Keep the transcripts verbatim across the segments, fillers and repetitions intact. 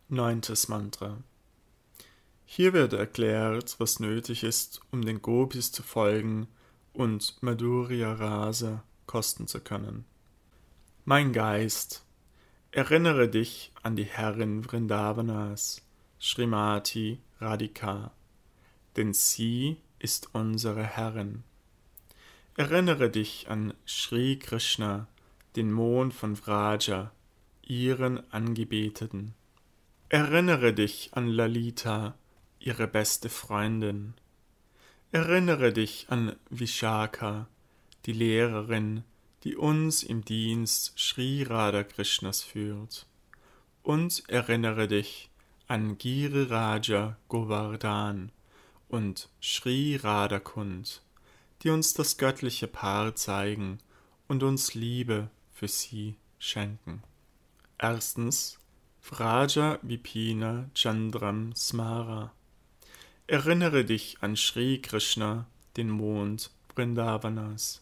Neuntes Mantra. Hier wird erklärt, was nötig ist, um den Gopis zu folgen und Madhurya Rasa kosten zu können. Mein Geist, erinnere dich an die Herrin Vrindavanas, Srimati Radhika, denn sie ist unsere Herrin. Erinnere dich an Sri Krishna, den Mond von Vraja, ihren Angebeteten. Erinnere dich an Lalita, ihre beste Freundin. Erinnere dich an Vishaka, die Lehrerin, die uns im Dienst Sri Radhakrishnas führt. Und erinnere dich an Giriraja Govardhan und Sri Radhakund, die uns das göttliche Paar zeigen und uns Liebe für sie schenken. Erstens Vraja Vipina Chandram Smara. Erinnere dich an Sri Krishna, den Mond Vrindavanas.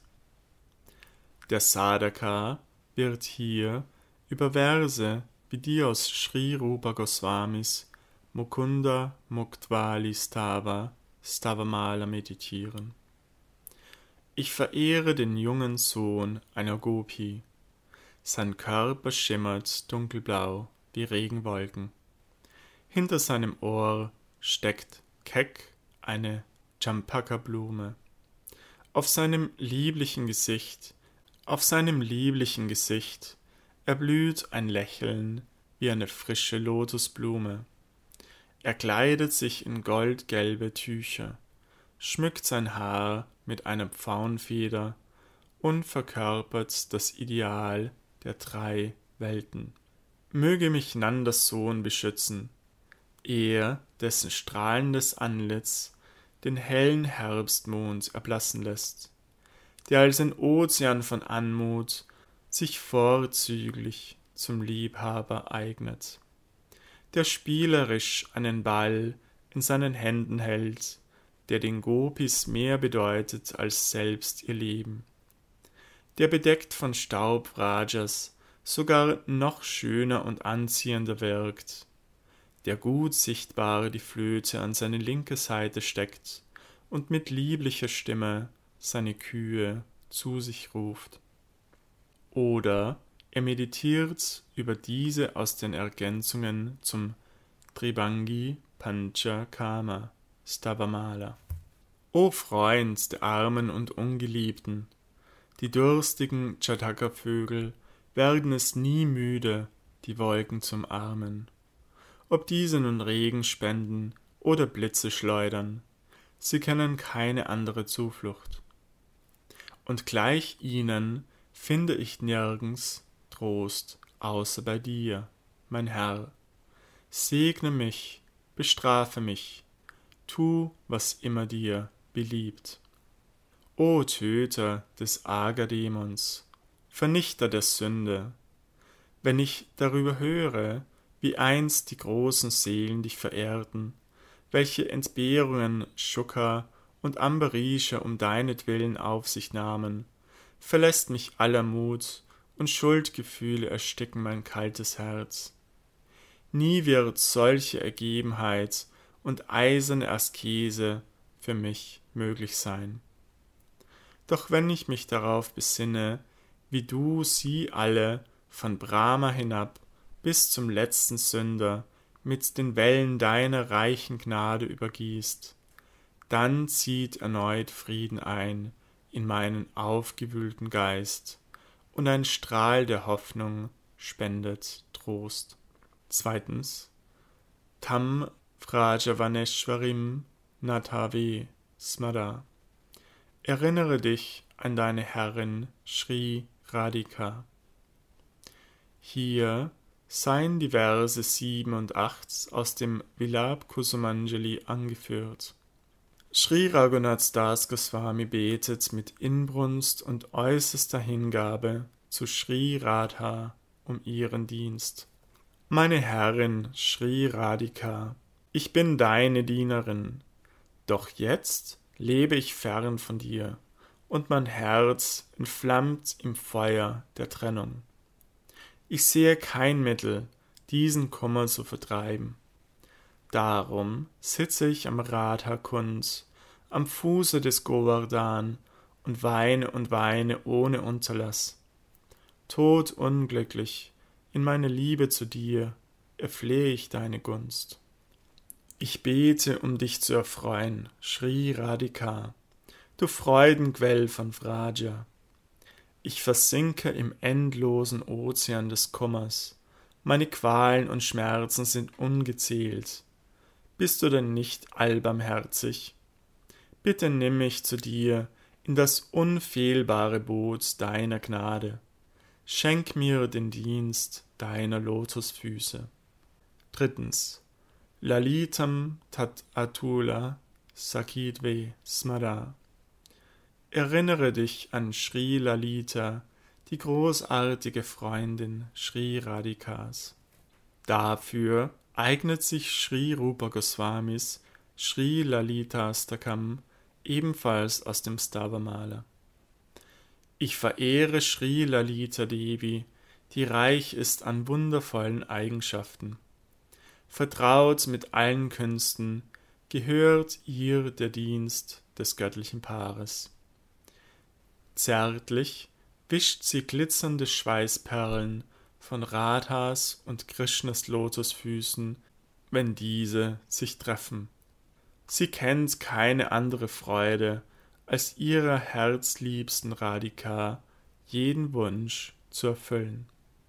Der Sadhaka wird hier über Verse wie die aus Sri Rupa Goswamis Mukunda Muktvali Stava Stavamala meditieren. Ich verehre den jungen Sohn einer Gopi. Sein Körper schimmert dunkelblau wie Regenwolken. Hinter seinem Ohr steckt keck eine Champaka-Blume. Auf seinem lieblichen Gesicht, auf seinem lieblichen Gesicht erblüht ein Lächeln wie eine frische Lotusblume. Er kleidet sich in goldgelbe Tücher, schmückt sein Haar mit einer Pfauenfeder und verkörpert das Ideal der drei Welten. Möge mich Nandas Sohn beschützen, er, dessen strahlendes Antlitz den hellen Herbstmond erblassen lässt, der als ein Ozean von Anmut sich vorzüglich zum Liebhaber eignet, der spielerisch einen Ball in seinen Händen hält, der den Gopis mehr bedeutet als selbst ihr Leben, der bedeckt von Staub Vrajas sogar noch schöner und anziehender wirkt, der gut sichtbar die Flöte an seine linke Seite steckt und mit lieblicher Stimme seine Kühe zu sich ruft. Oder er meditiert über diese aus den Ergänzungen zum Tribangi Pancha Kama Stavamala. O Freund der Armen und Ungeliebten, die durstigen Jataka-Vögel werden es nie müde, die Wolken zu umarmen. Ob diese nun Regen spenden oder Blitze schleudern, sie kennen keine andere Zuflucht. Und gleich ihnen finde ich nirgends Trost außer bei dir, mein Herr. Segne mich, bestrafe mich, tu, was immer dir beliebt. O Töter des Agerdämons, Vernichter der Sünde, wenn ich darüber höre, wie einst die großen Seelen dich verehrten, welche Entbehrungen Shukha und Ambarisha um deinetwillen auf sich nahmen, verlässt mich aller Mut und Schuldgefühle ersticken mein kaltes Herz. Nie wird solche Ergebenheit und eiserne Askese für mich möglich sein. Doch wenn ich mich darauf besinne, wie du sie alle von Brahma hinab bis zum letzten Sünder mit den Wellen deiner reichen Gnade übergießt, dann zieht erneut Frieden ein in meinen aufgewühlten Geist, und ein Strahl der Hoffnung spendet Trost. Zweitens, Tam Vrajavaneshwarim Natave Smada. Erinnere dich an deine Herrin Sri Radhika. Hier seien die Verse sieben und acht aus dem Vilap Kusumanjali angeführt. Sri Raghunath Das Goswami betet mit Inbrunst und äußerster Hingabe zu Sri Radha um ihren Dienst. Meine Herrin Sri Radhika, ich bin deine Dienerin, doch jetzt lebe ich fern von dir, und mein Herz entflammt im Feuer der Trennung. Ich sehe kein Mittel, diesen Kummer zu vertreiben. Darum sitze ich am Radha Kund, am Fuße des Govardhan und weine und weine ohne Unterlass. Todunglücklich, in meiner Liebe zu dir, erflehe ich deine Gunst. Ich bete, um dich zu erfreuen, Sri Radhika, du Freudenquell von Vraja. Ich versinke im endlosen Ozean des Kummers, meine Qualen und Schmerzen sind ungezählt. Bist du denn nicht allbarmherzig? Bitte nimm mich zu dir in das unfehlbare Boot deiner Gnade. Schenk mir den Dienst deiner Lotusfüße. Drittens. Lalitam tat atula sakidve smara. Erinnere dich an Sri Lalita, die großartige Freundin Sri Radhikas. Dafür eignet sich Sri Rupa Goswamis Sri Lalitastakam ebenfalls aus dem Stavamala. Ich verehre Sri Lalita Devi, die reich ist an wundervollen Eigenschaften. Vertraut mit allen Künsten, gehört ihr der Dienst des göttlichen Paares. Zärtlich wischt sie glitzernde Schweißperlen von Radhas und Krishnas Lotusfüßen, wenn diese sich treffen. Sie kennt keine andere Freude, als ihrer herzliebsten Radhika jeden Wunsch zu erfüllen.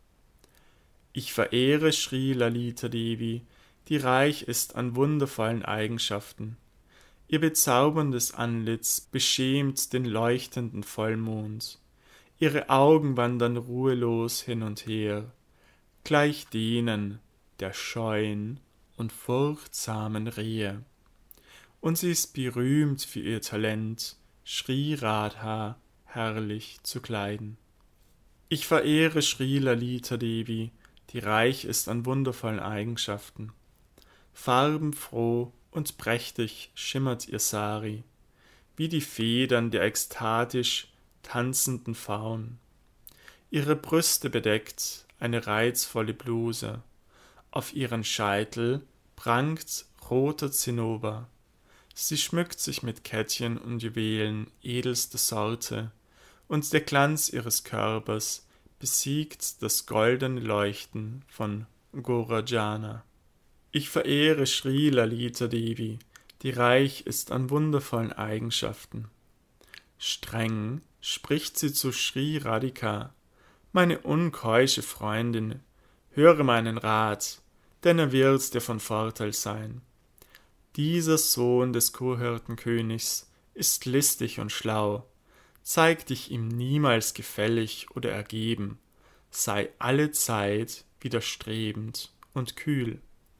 Ich verehre Sri Lalita Devi, die reich ist an wundervollen Eigenschaften. Ihr bezauberndes Antlitz beschämt den leuchtenden Vollmond. Ihre Augen wandern ruhelos hin und her, gleich denen der scheuen und furchtsamen Rehe. Und sie ist berühmt für ihr Talent, Sri Radha herrlich zu kleiden. Ich verehre Sri Lalita Devi, die reich ist an wundervollen Eigenschaften. Farbenfroh und prächtig schimmert ihr Sari, wie die Federn der ekstatisch tanzenden Faun. Ihre Brüste bedeckt eine reizvolle Bluse, auf ihren Scheitel prangt roter Zinnober. Sie schmückt sich mit Kettchen und Juwelen edelster Sorte, und der Glanz ihres Körpers besiegt das goldene Leuchten von Gorajana. Ich verehre Sri Lalita Devi, die reich ist an wundervollen Eigenschaften. Streng spricht sie zu Sri Radhika: Meine unkeusche Freundin, höre meinen Rat, denn er wird dir von Vorteil sein. Dieser Sohn des Kurhirtenkönigs ist listig und schlau. Zeig dich ihm niemals gefällig oder ergeben, sei allezeit widerstrebend und kühl.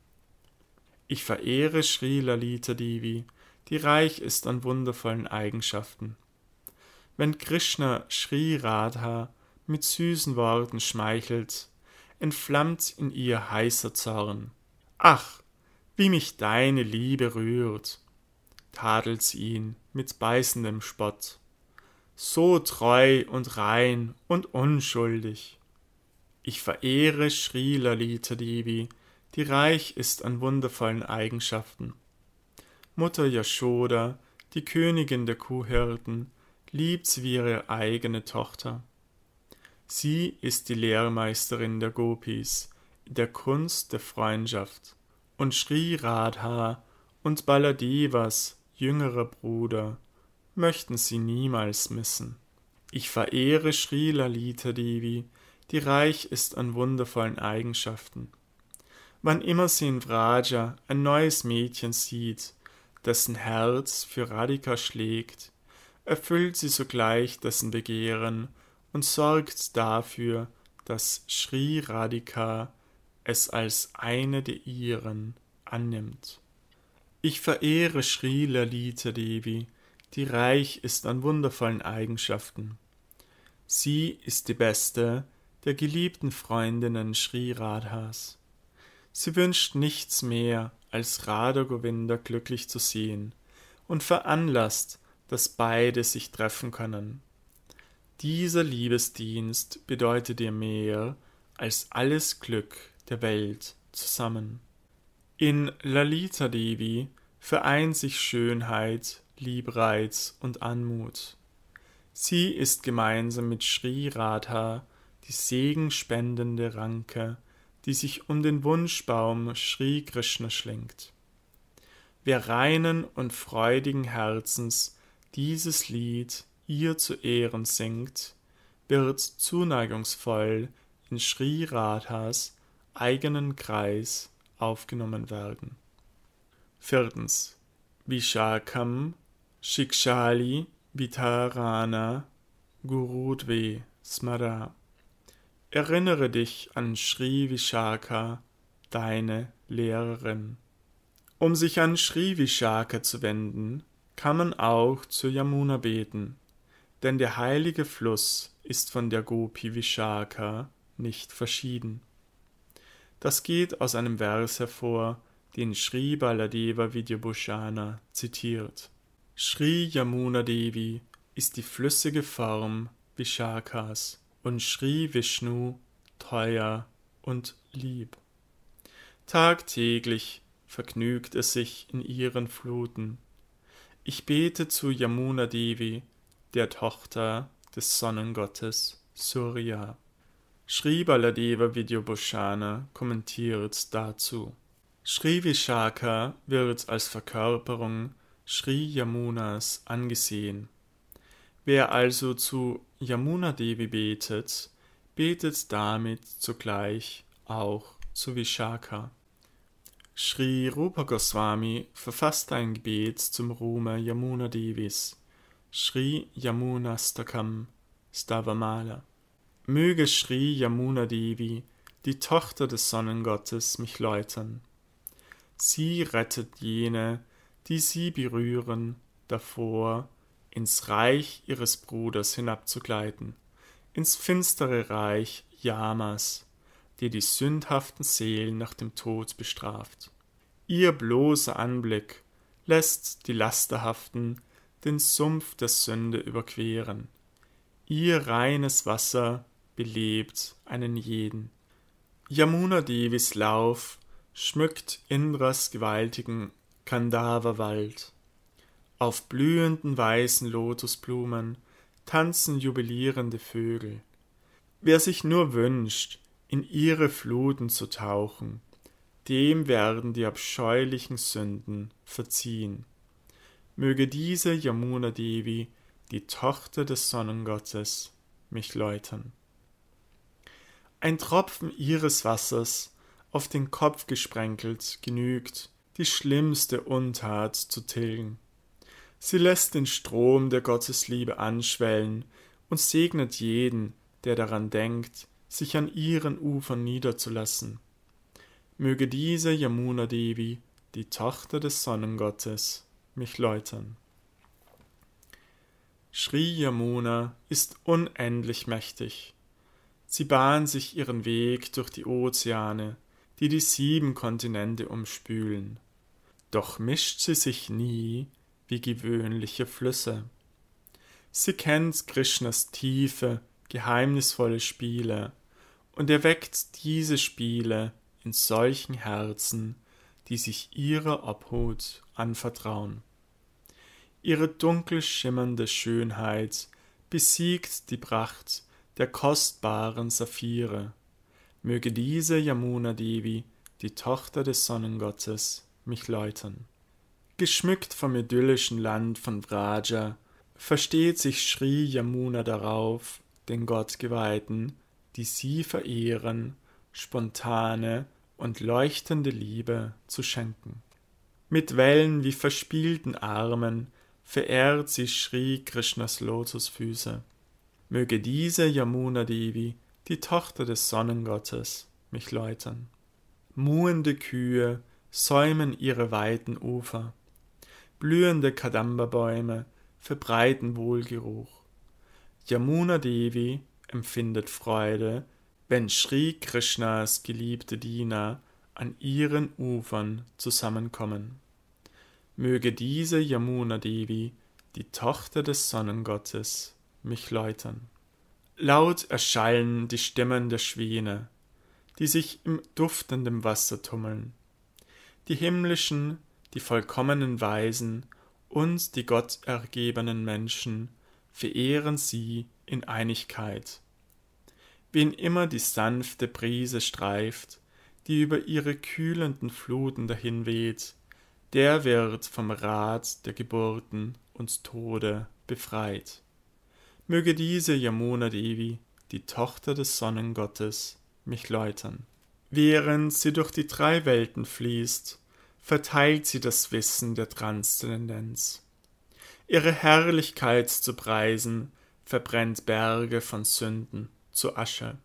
Ich verehre Sri Lalita Devi, die reich ist an wundervollen Eigenschaften. Wenn Krishna Sri Radha mit süßen Worten schmeichelt, entflammt in ihr heißer Zorn. Ach, wie mich deine Liebe rührt, tadelt sie ihn mit beißendem Spott. So treu und rein und unschuldig. Ich verehre Sri Lalita Devi, die reich ist an wundervollen Eigenschaften. Mutter Yashoda, die Königin der Kuhhirten, liebt sie wie ihre eigene Tochter. Sie ist die Lehrmeisterin der Gopis in der Kunst der Freundschaft, und Sri Radha und Baladevas jüngerer Bruder möchten sie niemals missen. Ich verehre Sri Lalita Devi, die reich ist an wundervollen Eigenschaften. Wann immer sie in Vraja ein neues Mädchen sieht, dessen Herz für Radhika schlägt, erfüllt sie sogleich dessen Begehren und sorgt dafür, dass Sri Radhika es als eine der ihren annimmt. Ich verehre Sri Lalita Devi, die reich ist an wundervollen Eigenschaften. Sie ist die beste der geliebten Freundinnen Sri Radhas. Sie wünscht nichts mehr, als Radha Govinda glücklich zu sehen und veranlasst, dass beide sich treffen können. Dieser Liebesdienst bedeutet ihr mehr als alles Glück, der Welt zusammen. In Lalita Devi vereint sich Schönheit, Liebreiz und Anmut. Sie ist gemeinsam mit Sri Radha die segenspendende Ranke, die sich um den Wunschbaum Sri Krishna schlingt. Wer reinen und freudigen Herzens dieses Lied ihr zu Ehren singt, wird zuneigungsvoll in Sri Radhas eigenen Kreis aufgenommen werden. Viertens. Vishakam Shikshali Vitarana Gurudve Smara. Erinnere dich an Sri Vishaka, deine Lehrerin. Um sich an Sri Vishaka zu wenden, kann man auch zur Yamuna beten, denn der heilige Fluss ist von der Gopi Vishaka nicht verschieden. Das geht aus einem Vers hervor, den Sri Baladeva Vidyabhushana zitiert. Sri Yamuna Devi ist die flüssige Form Vishakas und Sri Vishnu teuer und lieb. Tagtäglich vergnügt es sich in ihren Fluten. Ich bete zu Yamuna Devi, der Tochter des Sonnengottes Surya. Sri Baladeva Vidyabhushana kommentiert dazu. Sri Vishaka wird als Verkörperung Sri Yamunas angesehen. Wer also zu Yamuna Devi betet, betet damit zugleich auch zu Vishaka. Sri Rupa Goswami verfasste ein Gebet zum Ruhme Yamuna Devis, Sri Yamunastakam Stavamala. Möge Sri Yamuna Devi, die Tochter des Sonnengottes, mich läutern. Sie rettet jene, die sie berühren, davor, ins Reich ihres Bruders hinabzugleiten, ins finstere Reich Yamas, die die sündhaften Seelen nach dem Tod bestraft. Ihr bloßer Anblick lässt die Lasterhaften den Sumpf der Sünde überqueren. Ihr reines Wasser belebt einen jeden. Yamuna Devis Lauf schmückt Indras gewaltigen Kandava-Wald. Auf blühenden weißen Lotusblumen tanzen jubilierende Vögel. Wer sich nur wünscht, in ihre Fluten zu tauchen, dem werden die abscheulichen Sünden verziehen. Möge diese Yamuna Devi, die Tochter des Sonnengottes, mich läutern. Ein Tropfen ihres Wassers, auf den Kopf gesprenkelt, genügt, die schlimmste Untat zu tilgen. Sie lässt den Strom der Gottesliebe anschwellen und segnet jeden, der daran denkt, sich an ihren Ufern niederzulassen. Möge diese Yamuna Devi, die Tochter des Sonnengottes, mich läutern. Sri Yamuna ist unendlich mächtig. Sie bahnt sich ihren Weg durch die Ozeane, die die sieben Kontinente umspülen. Doch mischt sie sich nie wie gewöhnliche Flüsse. Sie kennt Krishnas tiefe, geheimnisvolle Spiele und erweckt diese Spiele in solchen Herzen, die sich ihrer Obhut anvertrauen. Ihre dunkel schimmernde Schönheit besiegt die Pracht der kostbaren Saphire. Möge diese Yamuna Devi, die Tochter des Sonnengottes, mich läutern. Geschmückt vom idyllischen Land von Vraja versteht sich Sri Yamuna darauf, den Gottgeweihten, die sie verehren, spontane und leuchtende Liebe zu schenken. Mit Wellen wie verspielten Armen verehrt sie Sri Krishnas Lotusfüße. Möge diese Yamuna Devi, die Tochter des Sonnengottes, mich läutern. Muhende Kühe säumen ihre weiten Ufer. Blühende Kadamba-Bäume verbreiten Wohlgeruch. Yamuna Devi empfindet Freude, wenn Sri Krishnas geliebte Diener an ihren Ufern zusammenkommen. Möge diese Yamuna Devi, die Tochter des Sonnengottes, mich läutern. Laut erschallen die Stimmen der Schwäne. die sich im duftenden Wasser tummeln. Die himmlischen, die vollkommenen Weisen und die gottergebenen Menschen verehren sie in Einigkeit. Wen immer die sanfte Brise streift, die über ihre kühlenden Fluten dahinweht, der wird vom Rat der Geburten und Tode befreit. Möge diese Yamuna Devi, die Tochter des Sonnengottes, mich läutern. Während sie durch die drei Welten fließt, verteilt sie das Wissen der Transzendenz. Ihre Herrlichkeit zu preisen, verbrennt Berge von Sünden zu Asche.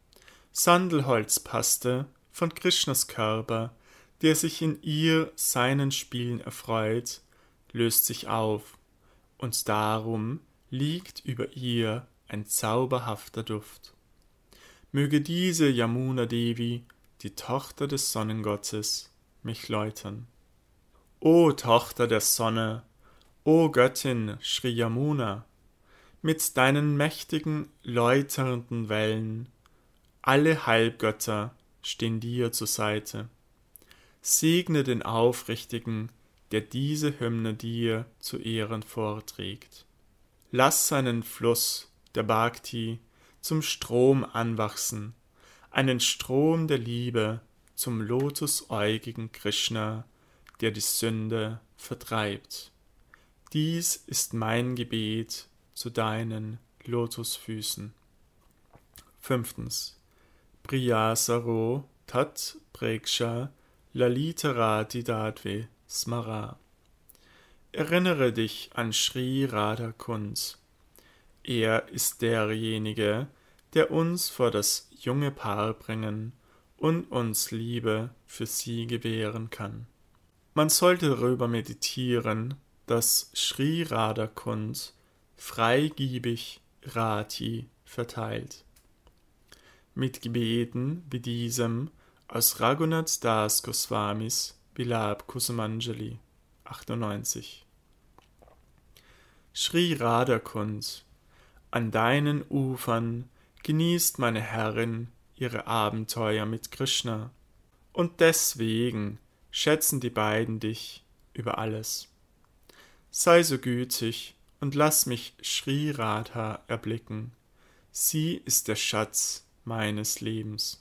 Sandelholzpaste von Krishnas Körper, der sich in ihr seinen Spielen erfreut, löst sich auf, und darum liegt über ihr ein zauberhafter Duft. Möge diese Yamuna Devi, die Tochter des Sonnengottes, mich läutern. O Tochter der Sonne, o Göttin Sri Yamuna, mit deinen mächtigen, läuternden Wellen, alle Heilgötter stehen dir zur Seite. Segne den Aufrichtigen, der diese Hymne dir zu Ehren vorträgt. Lass seinen Fluss, der Bhakti, zum Strom anwachsen, einen Strom der Liebe zum lotusäugigen Krishna, der die Sünde vertreibt. Dies ist mein Gebet zu deinen Lotusfüßen. Fünftens. Priyasaro tat preksha lalitarati dadve smara. Erinnere dich an Sri Radhakund. Er ist derjenige, der uns vor das junge Paar bringen und uns Liebe für sie gewähren kann. Man sollte darüber meditieren, dass Sri Radhakund freigiebig Rati verteilt. Mit Gebeten wie diesem aus Raghunath Das Goswamis Bilab Kusumanjali achtundneunzig. Sri Radhakund, an deinen Ufern genießt meine Herrin ihre Abenteuer mit Krishna, und deswegen schätzen die beiden dich über alles. Sei so gütig und lass mich Sri Radha erblicken. Sie ist der Schatz meines Lebens.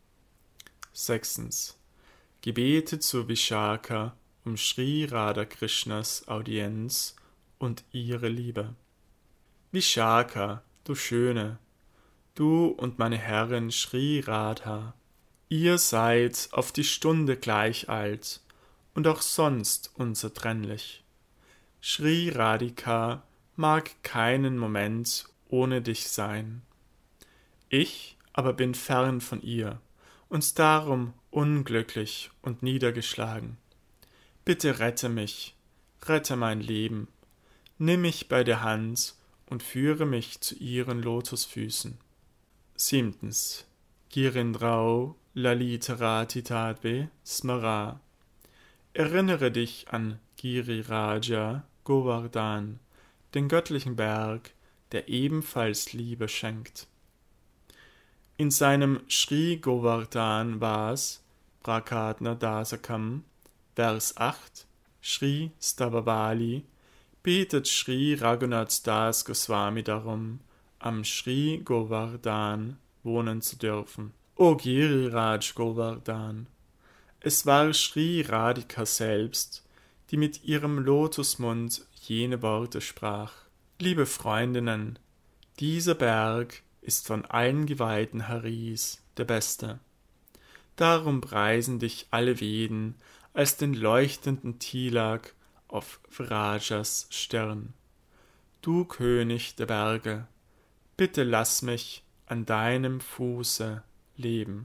Sechstens. Gebete zu Vishaka um Sri Radhakrishnas Audienz und ihre Liebe. Vishaka, du Schöne, du und meine Herrin Sri Radha, ihr seid auf die Stunde gleich alt und auch sonst unzertrennlich. Sri Radhika mag keinen Moment ohne dich sein. Ich aber bin fern von ihr und darum unglücklich und niedergeschlagen. Bitte rette mich, rette mein Leben, nimm mich bei der Hand und führe mich zu ihren Lotusfüßen. Siebtens. Girindrau Lalitarati Tadve Smara. Erinnere dich an Giriraja Govardhan, den göttlichen Berg, der ebenfalls Liebe schenkt. In seinem Sri Govardhan Vas Prakatna Dasakam, Vers acht, Sri Stavavali, betet Sri Raghunath Das Goswami darum, am Sri Govardhan wohnen zu dürfen. O Giriraj Govardhan, es war Sri Radhika selbst, die mit ihrem Lotusmund jene Worte sprach. Liebe Freundinnen, dieser Berg ist von allen Geweihten Haris der beste. Darum preisen dich alle Veden als den leuchtenden Tilak auf Vrajas Stirn. Du König der Berge, bitte lass mich an deinem Fuße leben.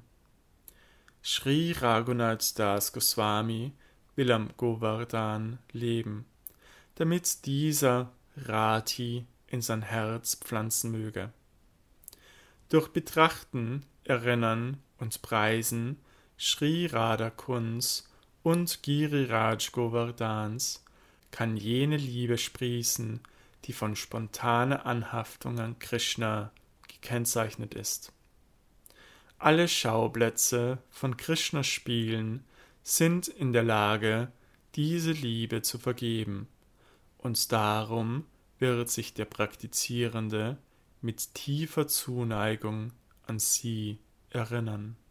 Sri Raghunath Das Goswami will am Govardhan leben, damit dieser Rati in sein Herz pflanzen möge. Durch Betrachten, Erinnern und Preisen Sri Radhakunds und Giriraj Govardhans kann jene Liebe sprießen, die von spontaner Anhaftung an Krishna gekennzeichnet ist. Alle Schauplätze von Krishnas Spielen sind in der Lage, diese Liebe zu vergeben, und darum wird sich der Praktizierende mit tiefer Zuneigung an sie erinnern.